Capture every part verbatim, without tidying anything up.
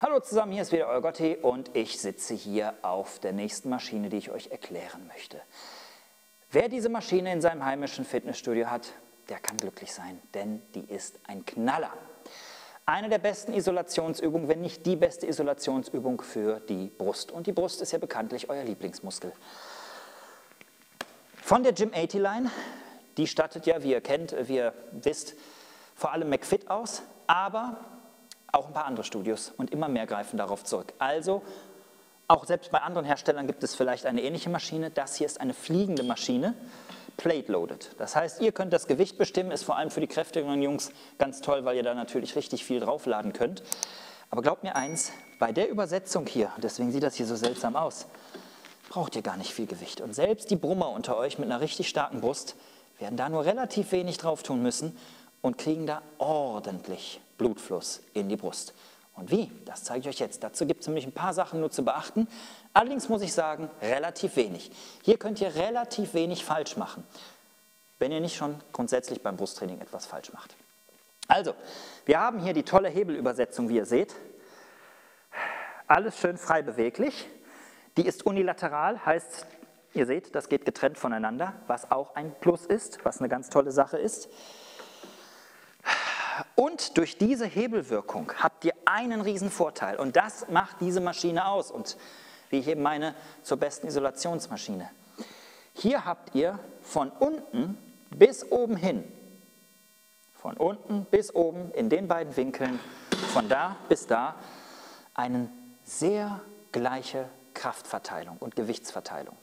Hallo zusammen, hier ist wieder euer Gotti und ich sitze hier auf der nächsten Maschine, die ich euch erklären möchte. Wer diese Maschine in seinem heimischen Fitnessstudio hat, der kann glücklich sein, denn die ist ein Knaller. Eine der besten Isolationsübungen, wenn nicht die beste Isolationsübung für die Brust. Und die Brust ist ja bekanntlich euer Lieblingsmuskel. Von der Gym achtzig Line, die stattet ja, wie ihr kennt, wie ihr wisst, vor allem McFit aus, aber auch ein paar andere Studios und immer mehr greifen darauf zurück. Also, auch selbst bei anderen Herstellern gibt es vielleicht eine ähnliche Maschine. Das hier ist eine fliegende Maschine, plate-loaded. Das heißt, ihr könnt das Gewicht bestimmen, ist vor allem für die kräftigeren Jungs ganz toll, weil ihr da natürlich richtig viel draufladen könnt. Aber glaubt mir eins, bei der Übersetzung hier, deswegen sieht das hier so seltsam aus, braucht ihr gar nicht viel Gewicht. Und selbst die Brummer unter euch mit einer richtig starken Brust werden da nur relativ wenig drauf tun müssen und kriegen da ordentlich Blutfluss in die Brust. Und wie? Das zeige ich euch jetzt. Dazu gibt es nämlich ein paar Sachen nur zu beachten. Allerdings muss ich sagen, relativ wenig. Hier könnt ihr relativ wenig falsch machen, wenn ihr nicht schon grundsätzlich beim Brusttraining etwas falsch macht. Also, wir haben hier die tolle Hebelübersetzung, wie ihr seht. Alles schön frei beweglich. Die ist unilateral, heißt, ihr seht, das geht getrennt voneinander, was auch ein Plus ist, was eine ganz tolle Sache ist. Und durch diese Hebelwirkung habt ihr einen riesen Vorteil und das macht diese Maschine aus und wie ich eben meine, zur besten Isolationsmaschine. Hier habt ihr von unten bis oben hin, von unten bis oben in den beiden Winkeln, von da bis da, eine sehr gleiche Kraftverteilung und Gewichtsverteilung.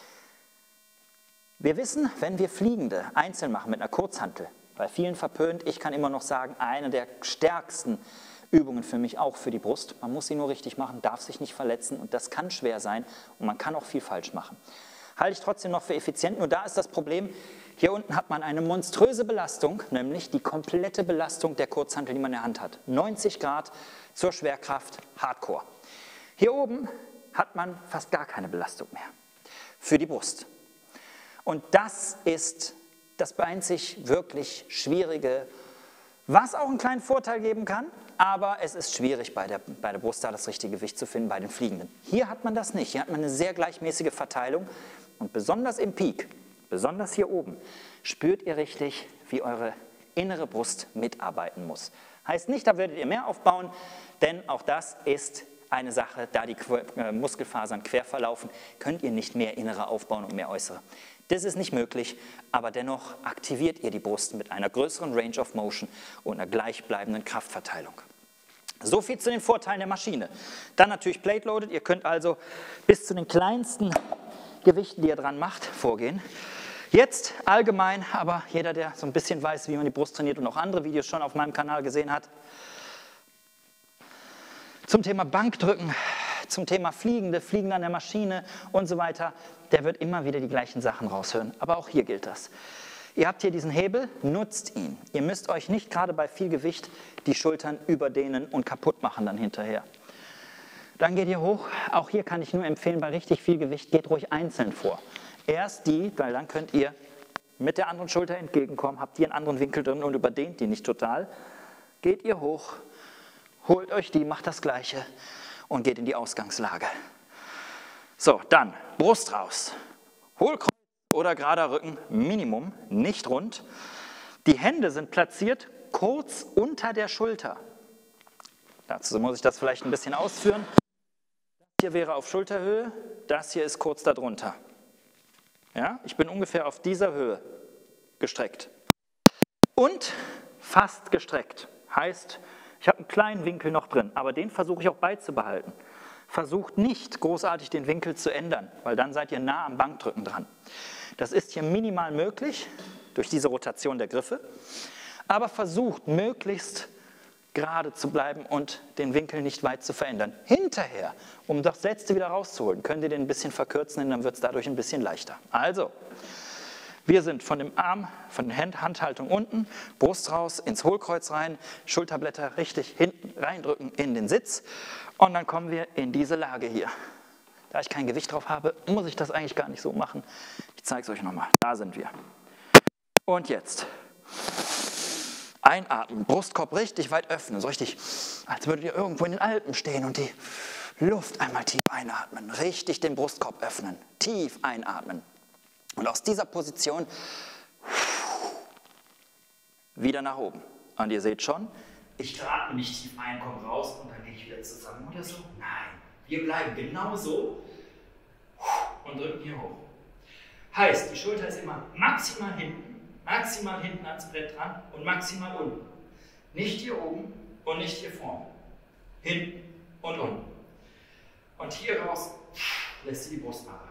Wir wissen, wenn wir Fliegende einzeln machen mit einer Kurzhantel, bei vielen verpönt, ich kann immer noch sagen, eine der stärksten Übungen für mich auch für die Brust. Man muss sie nur richtig machen, darf sich nicht verletzen und das kann schwer sein und man kann auch viel falsch machen. Halte ich trotzdem noch für effizient, nur da ist das Problem, hier unten hat man eine monströse Belastung, nämlich die komplette Belastung der Kurzhantel, die man in der Hand hat. neunzig Grad zur Schwerkraft, Hardcore. Hier oben hat man fast gar keine Belastung mehr für die Brust. Und das ist das einzig wirklich Schwierige, was auch einen kleinen Vorteil geben kann, aber es ist schwierig bei der, bei der Brust da das richtige Gewicht zu finden bei den Fliegenden. Hier hat man das nicht, hier hat man eine sehr gleichmäßige Verteilung und besonders im Peak, besonders hier oben, spürt ihr richtig, wie eure innere Brust mitarbeiten muss. Heißt nicht, da werdet ihr mehr aufbauen, denn auch das ist eine Sache, da die Muskelfasern quer verlaufen, könnt ihr nicht mehr innere aufbauen und mehr äußere. Das ist nicht möglich, aber dennoch aktiviert ihr die Brust mit einer größeren Range of Motion und einer gleichbleibenden Kraftverteilung. So viel zu den Vorteilen der Maschine. Dann natürlich plate-loaded, ihr könnt also bis zu den kleinsten Gewichten, die ihr dran macht, vorgehen. Jetzt allgemein, aber jeder, der so ein bisschen weiß, wie man die Brust trainiert und auch andere Videos schon auf meinem Kanal gesehen hat, zum Thema Bankdrücken, zum Thema Fliegende, Fliegen an der Maschine und so weiter, der wird immer wieder die gleichen Sachen raushören. Aber auch hier gilt das. Ihr habt hier diesen Hebel, nutzt ihn. Ihr müsst euch nicht gerade bei viel Gewicht die Schultern überdehnen und kaputt machen dann hinterher. Dann geht ihr hoch. Auch hier kann ich nur empfehlen, bei richtig viel Gewicht geht ruhig einzeln vor. Erst die, weil dann könnt ihr mit der anderen Schulter entgegenkommen, habt ihr einen anderen Winkel drin und überdehnt die nicht total. Geht ihr hoch, holt euch die, macht das Gleiche und geht in die Ausgangslage. So, dann Brust raus. Hohlkreuz oder gerader Rücken, Minimum, nicht rund. Die Hände sind platziert kurz unter der Schulter. Dazu muss ich das vielleicht ein bisschen ausführen. Das hier wäre auf Schulterhöhe, das hier ist kurz darunter. Ja, ich bin ungefähr auf dieser Höhe gestreckt. Und fast gestreckt. Heißt, ich habe einen kleinen Winkel noch drin, aber den versuche ich auch beizubehalten. Versucht nicht großartig den Winkel zu ändern, weil dann seid ihr nah am Bankdrücken dran. Das ist hier minimal möglich durch diese Rotation der Griffe, aber versucht möglichst gerade zu bleiben und den Winkel nicht weit zu verändern. Hinterher, um das letzte wieder rauszuholen, könnt ihr den ein bisschen verkürzen, denn dann wird es dadurch ein bisschen leichter. Also, wir sind von dem Arm, von der Handhaltung unten, Brust raus, ins Hohlkreuz rein, Schulterblätter richtig hinten reindrücken in den Sitz und dann kommen wir in diese Lage hier. Da ich kein Gewicht drauf habe, muss ich das eigentlich gar nicht so machen. Ich zeige es euch nochmal. Da sind wir. Und jetzt Einatmen, Brustkorb richtig weit öffnen, so richtig, als würdet ihr irgendwo in den Alpen stehen und die Luft einmal tief einatmen, richtig den Brustkorb öffnen, tief einatmen. Und aus dieser Position wieder nach oben. Und ihr seht schon, ich atme nicht tief ein, komme raus und dann gehe ich wieder zusammen oder so. Nein, wir bleiben genau so und drücken hier hoch. Heißt, die Schulter ist immer maximal hinten, maximal hinten ans Brett dran und maximal unten. Nicht hier oben und nicht hier vorne. Hinten und unten. Und hier raus lässt ihr die Brust mal rein.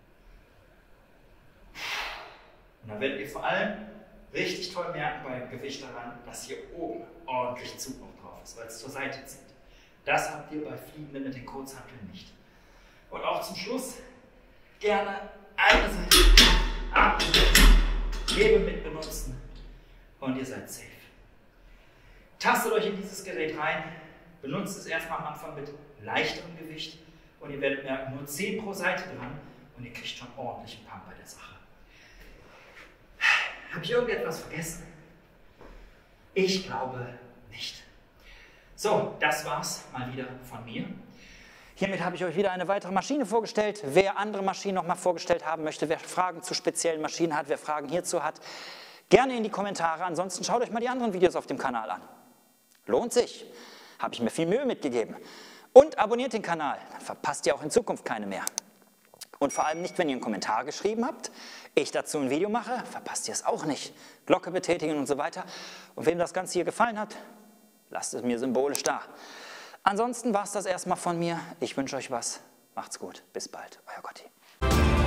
Und dann werdet ihr vor allem richtig toll merken beim Gewicht daran, dass hier oben ordentlich Zug noch drauf ist, weil es zur Seite zieht. Das habt ihr bei Fliegenden mit den Kurzhanteln nicht. Und auch zum Schluss gerne eine Seite absetzen, Hebel mit benutzen und ihr seid safe. Tastet euch in dieses Gerät rein, benutzt es erstmal am Anfang mit leichterem Gewicht und ihr werdet merken, nur zehn pro Seite dran und ihr kriegt schon ordentlichen Pump bei der Sache. Habe ich irgendetwas vergessen? Ich glaube nicht. So, das war's mal wieder von mir. Hiermit habe ich euch wieder eine weitere Maschine vorgestellt. Wer andere Maschinen noch mal vorgestellt haben möchte, wer Fragen zu speziellen Maschinen hat, wer Fragen hierzu hat, gerne in die Kommentare. Ansonsten schaut euch mal die anderen Videos auf dem Kanal an. Lohnt sich. Habe ich mir viel Mühe mitgegeben. Und abonniert den Kanal, dann verpasst ihr auch in Zukunft keine mehr. Und vor allem nicht, wenn ihr einen Kommentar geschrieben habt, ich dazu ein Video mache, verpasst ihr es auch nicht. Glocke betätigen und so weiter. Und wem das Ganze hier gefallen hat, lasst es mir symbolisch da. Ansonsten war es das erstmal von mir. Ich wünsche euch was. Macht's gut. Bis bald. Euer Gotti.